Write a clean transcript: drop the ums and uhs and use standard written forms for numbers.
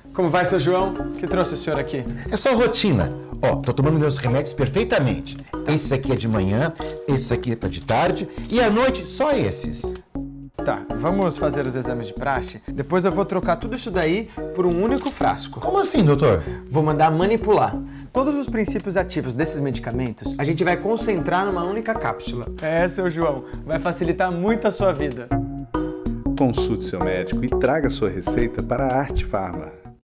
Como vai, seu João? O que trouxe o senhor aqui? É só rotina. Ó, tô tomando meus remédios perfeitamente. Esse aqui é de manhã, esse aqui é pra de tarde e à noite só esses. Tá, vamos fazer os exames de praxe. Depois eu vou trocar tudo isso daí por um único frasco. Como assim, doutor? Vou mandar manipular. Todos os princípios ativos desses medicamentos a gente vai concentrar numa única cápsula. É, seu João, vai facilitar muito a sua vida. Consulte seu médico e traga sua receita para a Arte Farma.